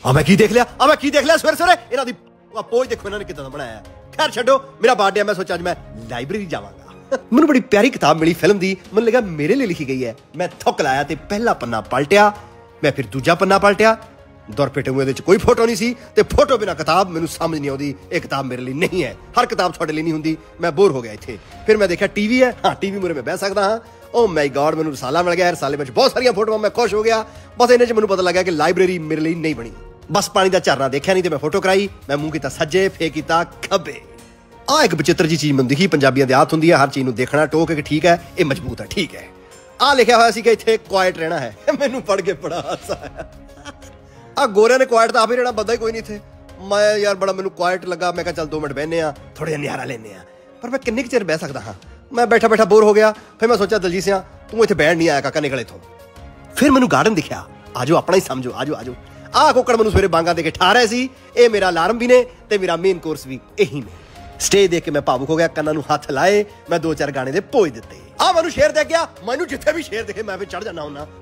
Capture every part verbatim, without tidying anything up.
ਆ ਮੈਂ ਕੀ ਦੇਖ ਲਿਆ ਆ ਮੈਂ ਕੀ ਦੇਖ ਲਿਆ ਸਵੇਰੇ ਸਵੇਰੇ ਇਹਨਾਂ ਦੀ ਪੋਜ ਦੇਖੋ ਇਹਨਾਂ ਨੇ ਕਿਦਾਂ ਦਾ ਬਣਾਇਆ। ਖੈਰ ਛੱਡੋ, ਮੇਰਾ ਬਰਥਡੇ ਆ, ਮੈਂ ਸੋਚਿਆ ਅੱਜ ਮੈਂ ਲਾਇਬ੍ਰੇਰੀ ਜਾਵਾਂਗਾ। ਮੈਨੂੰ ਬੜੀ ਪਿਆਰੀ ਕਿਤਾਬ ਮਿਲੀ ਫਿਲਮ ਦੀ, ਮੈਨੂੰ ਲੱਗਾ ਮੇਰੇ ਲਈ ਲਿਖੀ ਗਈ ਹੈ। ਮੈਂ ਥੁੱਕ ਲਾਇਆ ਤੇ ਪਹਿਲਾ ਪੰਨਾ ਪਲਟਿਆ, ਮੈਂ ਫਿਰ ਦੂਜਾ ਪੰਨਾ ਪਲਟਿਆ। ਦੌਰ ਪੇਟੇ ਮੂੰਹ ਇਹਦੇ ਚ ਕੋਈ ਫੋਟੋ ਨਹੀਂ ਸੀ ਤੇ ਫੋਟੋ ਬਿਨਾ ਕਿਤਾਬ ਮੈਨੂੰ ਸਮਝ ਨਹੀਂ ਆਉਂਦੀ। ਇਹ ਕਿਤਾਬ ਮੇਰੇ ਲਈ ਨਹੀਂ ਹੈ, ਹਰ ਕਿਤਾਬ ਤੁਹਾਡੇ ਲਈ ਨਹੀਂ ਹੁੰਦੀ। ਮੈਂ ਬੋਰ ਹੋ ਗਿਆ ਇੱਥੇ। ਫਿਰ ਮੈਂ ਦੇਖਿਆ ਟੀਵੀ ਹੈ, ਹਾਂ ਟੀਵੀ ਮੂਹਰੇ ਮੈਂ ਬਹਿ ਸਕਦਾ ਹਾਂ। ਓ ਮਾਈ ਗॉड, ਮੈਨੂੰ ਰਸਾਲਾ ਮਿਲ ਗਿਆ। ਰਸਾਲੇ ਵਿੱਚ ਬਹੁਤ ਸਾਰੀਆਂ ਫੋਟੋਆਂ, ਮੈਂ ਖੁਸ਼ ਹੋ ਗਿਆ। ਬਸ ਇਹਨੇ ਚ ਮੈਨੂੰ ਪਤਾ ਲੱਗਾ ਕਿ ਲਾਇਬ੍ਰੇਰੀ ਮੇਰੇ ਲਈ ਨਹੀਂ ਬਣੀ। ਬਸ ਪਾਣੀ ਦਾ ਝਰਨਾ ਦੇਖਿਆ ਨਹੀਂ ਤੇ ਮੈਂ ਫੋਟੋ ਕਰਾਈ। ਮੈਂ ਮੂੰਹ ਕੀਤਾ ਸੱਜੇ, ਫੇਰ ਕੀਤਾ ਖੱਬੇ। ਆ ਇੱਕ ਬਚਿੱਤਰ ਜੀ ਚੀਜ਼ ਮੈਨੂੰ ਦਿਖੀ। ਪੰਜਾਬੀਆਂ ਦੀ ਆਦਤ ਹੁੰਦੀ ਹੈ ਹਰ ਚੀਜ਼ ਨੂੰ ਦੇਖਣਾ ਟੋਕ ਕੇ, ਠੀਕ ਹੈ ਇਹ ਮਜ਼ਬੂਤ ਹੈ, ਠੀਕ ਹੈ। ਆ ਲਿਖਿਆ ਹੋਇਆ ਸੀ ਕਿ ਇੱਥੇ ਕੁਆਇਟ ਰਹਿਣਾ ਹੈ। ਮੈਨੂੰ ਪੜ੍ਹ ਕੇ ਬੜਾ ਹਾਸਾ ਆਇਆ। ਆ ਗੋਰਿਆਂ ਨੇ ਕੁਆਇਟ ਤਾਂ ਆਪੇ ਰਹਿਣਾ, ਬੰਦਾ ਹੀ ਕੋਈ ਨਹੀਂ ਇੱਥੇ। ਮੈਂ ਯਾਰ ਬੜਾ ਮੈਨੂੰ ਕੁਆਇਟ ਲੱਗਾ। ਮੈਂ ਕਿਹਾ ਚੱਲ ਦੋ ਮਿੰਟ ਬਹਿਨੇ ਆ, ਥੋੜਾ ਜਿਹਾ ਨਿਆਰਾ ਲੈਨੇ ਆ। ਪਰ ਮੈਂ ਕਿੰਨੇ ਕੁ ਚਿਰ ਬਹਿ ਸਕਦਾ ਹਾਂ। ਮੈਂ ਬੈਠਾ ਬੈਠਾ ਬੋਰ ਹੋ ਗਿਆ। ਫਿਰ ਮੈਂ ਸੋਚਿਆ ਦਲਜੀਤ ਸਿਆਂ ਤੂੰ ਇੱਥੇ ਬਹਿਣ ਨਹੀਂ ਆਇਆ, ਕਾਕਾ ਨਿਕਲ ਇੱਥੋਂ। ਫਿਰ ਮੈਨੂੰ ਗਾਰਡਨ ਦਿਖਿਆ। ਆਜੋ ਆਪਣਾ ਹੀ ਸਮਝੋ, ਆਜੋ ਆਜੋ। ਆਹ ਕੁੱਕੜ ਮੈਨੂੰ ਸਵੇਰੇ ਬਾਂਗਾ ਦੇ ਕੇ ਠਾ ਰਹੇ ਸੀ। ਇਹ ਮੇਰਾ ਅਲਾਰਮ ਵੀ ਨੇ ਤੇ ਮੇਰਾ ਮੇਨ ਕੋਰਸ ਵੀ ਇਹੀ ਨੇ। ਸਟੇਜ ਦੇਖ ਕੇ ਮੈਂ ਭਾਵੁਕ ਹੋ ਗਿਆ, ਕੰਨਾਂ ਨੂੰ ਹੱਥ ਲਾਏ। ਮੈਂ ਦੋ ਚਾਰ ਗਾਣੇ ਦੇ ਭੋਜ ਦਿੱਤੇ। ਆ ਮੈਨੂੰ ਸ਼ੇਰ ਦੇ ਗਿਆ। ਮੈਨੂੰ ਜਿੱਥੇ ਵੀ ਸ਼ੇਰ ਦਿਖੇ ਮੈਂ ਵੀ ਚੜ ਜਾਣਾ ਹੁੰਦਾ।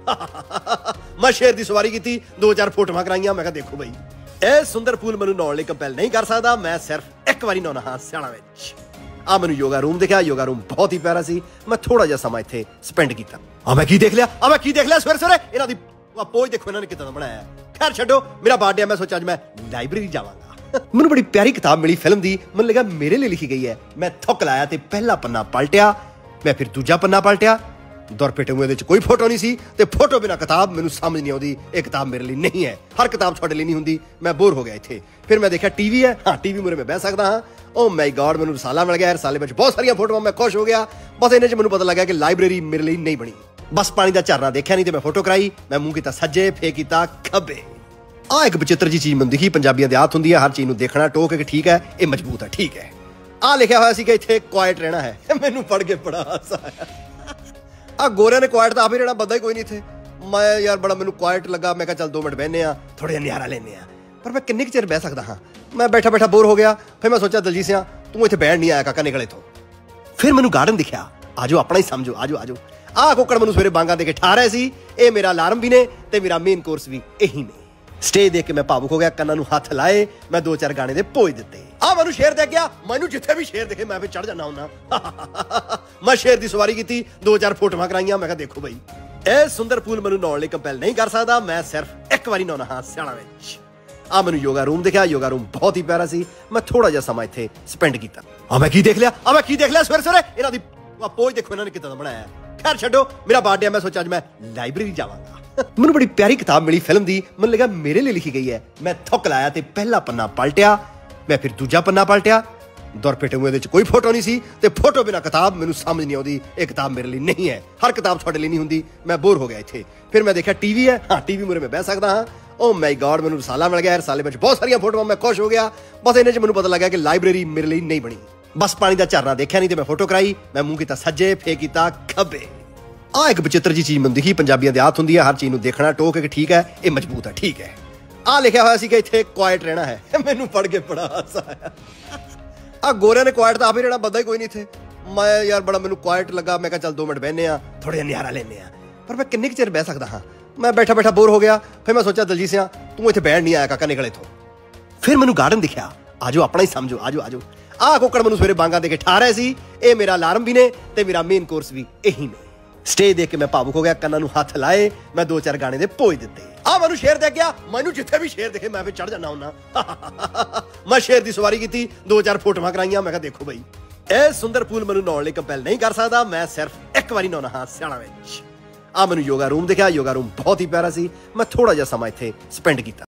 ਮੈਂ ਸ਼ੇਰ ਦੀ ਸਵਾਰੀ ਕੀਤੀ, ਦੋ ਚਾਰ ਫੋਟੋਆਂ ਕਰਾਈਆਂ। ਮੈਂ ਕਿਹਾ ਦੇਖੋ ਬਈ, ਇਹ ਸੁੰਦਰ ਫੂਲ ਮੈਨੂੰ ਨਹਾਉਣ ਲਈ ਕੰਪੈਲ ਨਹੀਂ ਕਰ ਸਕਦਾ। ਮੈਂ ਸਿਰਫ ਇੱਕ ਵਾਰੀ ਨਹਾਉਣਾ ਹਾਂ ਸਿਆਲਾਂ ਵਿੱਚ। ਆ ਮੈਨੂੰ ਯੋਗਾ ਰੂਮ ਦਿਖਿਆ। ਯੋਗਾ ਰੂਮ ਬਹੁਤ ਹੀ ਪਿਆਰਾ ਸੀ। ਮੈਂ ਥੋੜਾ ਜਿਹਾ ਸਮਾਂ ਇੱਥੇ ਸਪੈਂਡ ਕੀਤਾ। ਆ ਮੈਂ ਕੀ ਦੇਖ ਲਿਆ ਆ ਮੈਂ ਕੀ ਦੇਖ ਲਿਆ ਸਵੇਰੇ ਸਵੇਰੇ ਇਹਨਾਂ ਦੀ ਪੋਜ ਦੇਖੋ ਇਹਨਾਂ ਨੇ ਕਿਦਾਂ ਦਾ ਬਣਾਇਆ। ਖੈਰ ਛੱਡੋ, ਮੇਰਾ ਬਰਥਡੇ ਆ, ਮੈਂ ਸੋਚਿਆ ਅੱਜ ਮੈਂ ਲਾਇਬ੍ਰੇਰੀ ਜਾਵਾਂਗਾ। ਮੈਨੂੰ ਬੜੀ ਪਿਆਰੀ ਕਿਤਾਬ ਮਿਲੀ ਫਿਲਮ ਦੀ, ਮੈਨੂੰ ਲੱਗਾ ਮੇਰੇ ਲਈ ਲਿਖੀ ਗਈ ਹੈ। ਮੈਂ ਥੁੱਕ ਲਾਇਆ ਤੇ ਪਹਿਲਾ ਪੰਨਾ ਪਲਟਿਆ, ਮੈਂ ਫਿਰ ਦੂਜਾ ਪੰਨਾ ਪਲਟਿਆ। ਦੌਰ ਪੇਟੇ ਮੂੰਹ ਇਹਦੇ ਚ ਕੋਈ ਫੋਟੋ ਨਹੀਂ ਸੀ ਤੇ ਫੋਟੋ ਬਿਨਾ ਕਿਤਾਬ ਮੈਨੂੰ ਸਮਝ ਨਹੀਂ ਆਉਂਦੀ। ਇਹ ਕਿਤਾਬ ਮੇਰੇ ਲਈ ਨਹੀਂ ਹੈ, ਹਰ ਕਿਤਾਬ ਤੁਹਾਡੇ ਲਈ ਨਹੀਂ ਹੁੰਦੀ। ਮੈਂ ਬੋਰ ਹੋ ਗਿਆ ਇੱਥੇ। ਫਿਰ ਮੈਂ ਦੇਖਿਆ ਟੀਵੀ ਹੈ, ਹਾਂ ਟੀਵੀ ਮੂਹਰੇ ਮੈਂ ਬਹਿ ਸਕਦਾ ਹਾਂ। ਓ ਮਾਈ ਗॉड, ਮੈਨੂੰ ਰਸਾਲਾ ਮਿਲ ਗਿਆ। ਰਸਾਲੇ ਵਿੱਚ ਬਹੁਤ ਸਾਰੀਆਂ ਫੋਟੋਆਂ, ਮੈਂ ਖੁਸ਼ ਹੋ ਗਿਆ। ਬਸ ਇਹਨੇ ਚ ਮੈਨੂੰ ਪਤਾ ਲੱਗਾ ਕਿ ਲਾਇਬ੍ਰੇਰੀ ਮੇਰੇ ਲਈ ਨਹੀਂ ਬਣੀ। ਬਸ ਪਾਣੀ ਦਾ ਝਰਨਾ ਦੇਖਿਆ ਨਹੀਂ ਤੇ ਮੈਂ ਫੋਟੋ ਕਰਾਈ। ਮੈਂ ਮੂੰਹ ਕੀਤਾ ਸੱਜੇ, ਫੇਰ ਕੀਤਾ ਖੱਬੇ। ਆ ਇੱਕ ਬਚਿੱਤਰ ਜੀ ਚੀਜ਼ ਮੈਨੂੰ ਦਿਖੀ। ਪੰਜਾਬੀਆਂ ਦੀ ਆਦਤ ਹੁੰਦੀ ਹੈ ਹਰ ਚੀਜ਼ ਨੂੰ ਦੇਖਣਾ ਟੋਕ ਕੇ, ਠੀਕ ਹੈ ਇਹ ਮਜ਼ਬੂਤ ਹੈ, ਠੀਕ ਹੈ। ਆ ਲਿਖਿਆ ਹੋਇਆ ਸੀ ਕਿ ਇੱਥੇ ਕੁਆਇਟ ਰਹਿਣਾ ਹੈ। ਮੈਨੂੰ ਪੜ੍ਹ ਕੇ ਬੜਾ ਹਾਸਾ ਆਇਆ। ਆ ਗੋਰਿਆਂ ਨੇ ਕੁਆਇਟ ਤਾਂ ਆਪੇ ਰਹਿਣਾ, ਬੰਦਾ ਹੀ ਕੋਈ ਨਹੀਂ ਇੱਥੇ। ਮੈਂ ਯਾਰ ਬੜਾ ਮੈਨੂੰ ਕੁਆਇਟ ਲੱਗਾ। ਮੈਂ ਕਿਹਾ ਚੱਲ ਦੋ ਮਿੰਟ ਬਹਿਨੇ ਆ, ਥੋੜਾ ਜਿਹਾ ਨਿਆਰਾ ਲੈਨੇ ਆ। ਪਰ ਮੈਂ ਕਿੰਨੇ ਕੁ ਚਿਰ ਬਹਿ ਸਕਦਾ ਹਾਂ। ਮੈਂ ਬੈਠਾ ਬੈਠਾ ਬੋਰ ਹੋ ਗਿਆ। ਫਿਰ ਮੈਂ ਸੋਚਿਆ ਦਲਜੀਤ ਸਿਆਂ ਤੂੰ ਇੱਥੇ ਬਹਿਣ ਨਹੀਂ ਆਇਆ, ਕਾਕਾ ਨਿਕਲ ਇੱਥੋਂ। ਫਿਰ ਮੈਨੂੰ ਗਾਰਡਨ ਦਿਖਿਆ। ਆਜੋ ਆਪਣਾ ਹੀ ਸਮਝੋ, ਆਜੋ ਆਜੋ। ਆਹ ਕੁੱਕੜ ਮੈਨੂੰ ਸਵੇਰੇ ਬਾਂਗਾ ਦੇ ਕੇ ਠਾ ਰਹੇ ਸੀ। ਇਹ ਮੇਰਾ ਅਲਾਰਮ ਵੀ ਨੇ ਤੇ ਮੇਰਾ ਮੇਨ ਕੋਰਸ ਵੀ ਇਹੀ ਨੇ। ਸਟੇਜ ਦੇਖ ਕੇ ਮੈਂ ਭਾਵੁਕ ਹੋ ਗਿਆ, ਕੰਨਾਂ ਨੂੰ ਹੱਥ ਲਾਏ। ਮੈਂ ਦੋ ਚਾਰ ਗਾਣੇ ਦੇ ਭੋਜ ਦਿੱਤੇ। ਆ ਮੈਨੂੰ ਸ਼ੇਰ ਦੇ ਗਿਆ। ਮੈਨੂੰ ਜਿੱਥੇ ਵੀ ਸ਼ੇਰ ਦਿਖੇ ਮੈਂ ਵੀ ਚੜ ਜਾਣਾ ਹੁੰਦਾ। ਮੈਂ ਸ਼ੇਰ ਦੀ ਸਵਾਰੀ ਕੀਤੀ, ਦੋ ਚਾਰ ਫੋਟੋਆਂ ਕਰਾਈਆਂ। ਮੈਂ ਕਿਹਾ ਦੇਖੋ ਬਈ, ਇਹ ਸੁੰਦਰ ਫੂਲ ਮੈਨੂੰ ਨਹਾਉਣ ਲਈ ਕੰਪੈਲ ਨਹੀਂ ਕਰ ਸਕਦਾ। ਮੈਂ ਸਿਰਫ ਇੱਕ ਵਾਰੀ ਨਹਾਉਣਾ ਹਾਂ ਸਿਆਲਾਂ ਵਿੱਚ। ਆ ਮੈਨੂੰ ਯੋਗਾ ਰੂਮ ਦਿਖਿਆ। ਯੋਗਾ ਰੂਮ ਬਹੁਤ ਹੀ ਪਿਆਰਾ ਸੀ। ਮੈਂ ਥੋੜਾ ਜਿਹਾ ਸਮਾਂ ਇੱਥੇ ਸਪੈਂਡ ਕੀਤਾ। ਆ ਮੈਂ ਕੀ ਦੇਖ ਲਿਆ ਆ ਮੈਂ ਕੀ ਦੇਖ ਲਿਆ ਸਵੇਰੇ ਸਵੇਰੇ ਇਹਨਾਂ ਦੀ ਪੋਜ ਦੇਖੋ ਇਹਨਾਂ ਨੇ ਕਿਦਾਂ ਦਾ ਬਣਾਇਆ। ਖੈਰ ਛੱਡੋ, ਮੇਰਾ ਬਰਥਡੇ ਆ, ਮੈਂ ਸੋਚਿਆ ਅੱਜ ਮੈਂ ਲਾਇਬ੍ਰੇਰੀ ਜਾਵਾਂਗਾ। ਮੈਨੂੰ ਬੜੀ ਪਿਆਰੀ ਕਿਤਾਬ ਮਿਲੀ ਫਿਲਮ ਦੀ, ਮੈਨੂੰ ਲੱਗਾ ਮੇਰੇ ਲਈ ਲਿਖੀ ਗਈ ਹੈ। ਮੈਂ ਥੁੱਕ ਲਾਇਆ ਤੇ ਪਹਿਲਾ ਪੰਨਾ ਪਲਟਿਆ, ਮੈਂ ਫਿਰ ਦੂਜਾ ਪੰਨਾ ਪਲਟਿਆ। ਦੌਰ ਪੇਟੇ ਮੂੰਹ ਇਹਦੇ ਚ ਕੋਈ ਫੋਟੋ ਨਹੀਂ ਸੀ ਤੇ ਫੋਟੋ ਬਿਨਾ ਕਿਤਾਬ ਮੈਨੂੰ ਸਮਝ ਨਹੀਂ ਆਉਂਦੀ। ਇਹ ਕਿਤਾਬ ਮੇਰੇ ਲਈ ਨਹੀਂ ਹੈ, ਹਰ ਕਿਤਾਬ ਤੁਹਾਡੇ ਲਈ ਨਹੀਂ ਹੁੰਦੀ। ਮੈਂ ਬੋਰ ਹੋ ਗਿਆ ਇੱਥੇ। ਫਿਰ ਮੈਂ ਦੇਖਿਆ ਟੀਵੀ ਹੈ, ਹਾਂ ਟੀਵੀ ਮੂਹਰੇ ਮੈਂ ਬਹਿ ਸਕਦਾ ਹਾਂ। ਓ ਮਾਈ ਗॉड, ਮੈਨੂੰ ਰਸਾਲਾ ਮਿਲ ਗਿਆ। ਰਸਾਲੇ ਵਿੱਚ ਬਹੁਤ ਸਾਰੀਆਂ ਫੋਟੋਆਂ, ਮੈਂ ਖੁਸ਼ ਹੋ ਗਿਆ। ਬਸ ਇਹਨੇ ਚ ਮੈਨੂੰ ਪਤਾ ਲੱਗਾ ਕਿ ਲਾਇਬ੍ਰੇਰੀ ਮੇਰੇ ਲਈ ਨਹੀਂ ਬਣੀ। ਬਸ ਪਾਣੀ ਦਾ ਝਰਨਾ ਦੇਖਿਆ ਨਹੀਂ ਤੇ ਮੈਂ ਫੋਟੋ ਕਰਾਈ। ਮੈਂ ਮੂੰਹ ਕੀਤਾ ਸੱਜੇ, ਫੇਰ ਕੀਤਾ ਖੱਬੇ। ਆ ਇੱਕ ਬਚਿੱਤਰ ਜੀ ਚੀਜ਼ ਮੈਨੂੰ ਦਿਖੀ। ਪੰਜਾਬੀਆਂ ਦੀ ਆਦਤ ਹੁੰਦੀ ਹੈ ਹਰ ਚੀਜ਼ ਨੂੰ ਦੇਖਣਾ ਟੋਕ ਕੇ, ਠੀਕ ਹੈ ਇਹ ਮਜ਼ਬੂਤ ਹੈ, ਠੀਕ ਹੈ। ਆ ਲਿਖਿਆ ਹੋਇਆ ਸੀ ਕਿ ਇੱਥੇ ਕੁਆਇਟ ਰਹਿਣਾ ਹੈ। ਮੈਨੂੰ ਪੜ੍ਹ ਕੇ ਬੜਾ ਹਾਸਾ ਆਇਆ। ਆ ਗੋਰਿਆਂ ਨੇ ਕੁਆਇਟ ਤਾਂ ਆਪੇ ਰਹਿਣਾ, ਬੰਦਾ ਹੀ ਕੋਈ ਨਹੀਂ ਇੱਥੇ। ਮੈਂ ਯਾਰ ਬੜਾ ਮੈਨੂੰ ਕੁਆਇਟ ਲੱਗਾ। ਮੈਂ ਕਿਹਾ ਚੱਲ ਦੋ ਮਿੰਟ ਬਹਿਨੇ ਆ, ਥੋੜਾ ਜਿਹਾ ਨਿਆਰਾ ਲੈਨੇ ਆ। ਪਰ ਮੈਂ ਕਿੰਨੇ ਕੁ ਚਿਰ ਬਹਿ ਸਕਦਾ ਹਾਂ। ਮੈਂ ਬੈਠਾ ਬੈਠਾ ਬੋਰ ਹੋ ਗਿਆ। ਫਿਰ ਮੈਂ ਸੋਚਿਆ ਦਲਜੀਤ ਸਿਆਂ ਤੂੰ ਇੱਥੇ ਬਹਿਣ ਨਹੀਂ ਆਇਆ, ਕਾਕਾ ਨਿਕਲ ਇੱਥੋਂ। ਫਿਰ ਮੈਨੂੰ ਗਾਰਡਨ ਦਿਖਿਆ। ਆਜੋ ਆਪਣਾ ਹੀ ਸਮਝੋ, ਆਜੋ ਆਜੋ। ਆਹ ਕੁੱਕੜ ਮੈਨੂੰ ਸਵੇਰੇ ਬਾਂਗਾ ਦੇ ਕੇ ਠਾ ਰਹੇ ਸੀ। ਇਹ ਮੇਰਾ ਅਲਾਰਮ ਵੀ ਨੇ ਤੇ ਮੇਰਾ ਮੇਨ ਕੋਰਸ ਵੀ ਇਹੀ ਨੇ। ਸਟੇਜ ਦੇਖ ਕੇ ਮੈਂ ਭਾਵੁਕ ਹੋ ਗਿਆ, ਕੰਨਾਂ ਨੂੰ ਹੱਥ ਲਾਏ। ਮੈਂ ਦੋ ਚਾਰ ਗਾਣੇ ਦੇ ਭੋਜ ਦਿੱਤੇ। ਆ ਮੈਨੂੰ ਸ਼ੇਰ ਦੇ ਗਿਆ। ਮੈਨੂੰ ਜਿੱਥੇ ਵੀ ਸ਼ੇਰ ਦਿਖੇ ਮੈਂ ਵੀ ਚੜ ਜਾਣਾ ਹੁੰਦਾ। ਮੈਂ ਸ਼ੇਰ ਦੀ ਸਵਾਰੀ ਕੀਤੀ, ਦੋ ਚਾਰ ਫੋਟੋਆਂ ਕਰਾਈਆਂ। ਮੈਂ ਕਿਹਾ ਦੇਖੋ ਬਈ, ਇਹ ਸੁੰਦਰ ਫੂਲ ਮੈਨੂੰ ਨਹਾਉਣ ਲਈ ਕੰਪੈਲ ਨਹੀਂ ਕਰ ਸਕਦਾ। ਮੈਂ ਸਿਰਫ ਇੱਕ ਵਾਰੀ ਨਹਾਉਣਾ ਹਾਂ ਸਿਆਲਾਂ ਵਿੱਚ। ਆ ਮੈਨੂੰ ਯੋਗਾ ਰੂਮ ਦਿਖਿਆ। ਯੋਗਾ ਰੂਮ ਬਹੁਤ ਹੀ ਪਿਆਰਾ ਸੀ। ਮੈਂ ਥੋੜਾ ਜਿਹਾ ਸਮਾਂ ਇੱਥੇ ਸਪੈਂਡ ਕੀਤਾ।